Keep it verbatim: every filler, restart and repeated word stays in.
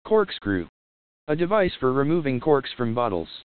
Corkscrew. A device for removing corks from bottles.